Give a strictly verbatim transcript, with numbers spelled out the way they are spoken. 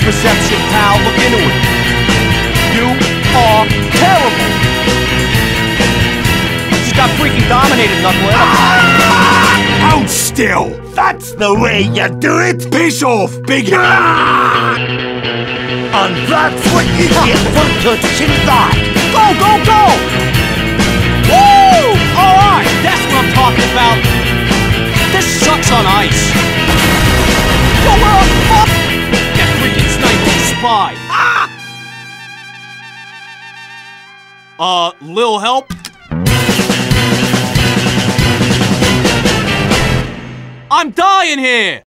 perception, pal. Look into it. You are terrible. You just got freaking dominated, Knucklehead. Ah! Hold still. That's the way you do it. Piss off, big hand. And that's what you get for touching that. Go, go, go! Woo! Alright, that's what I'm talking about. This sucks on ice. Yo, we're on fuck! That freaking sniper spy. Ah! Uh, Lil help? I'm dying here!